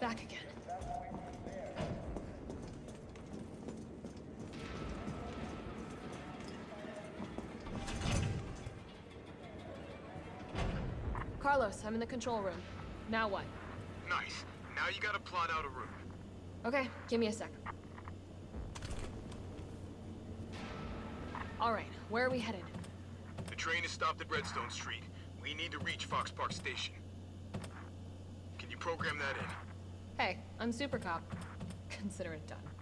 back again. Carlos, I'm in the control room. Now what? Nice. Now you gotta plot out a route. Okay, give me a sec. All right, where are we headed? The train is stopped at Redstone Street. We need to reach Fox Park Station. Can you program that in? Hey, I'm Super Cop. Consider it done.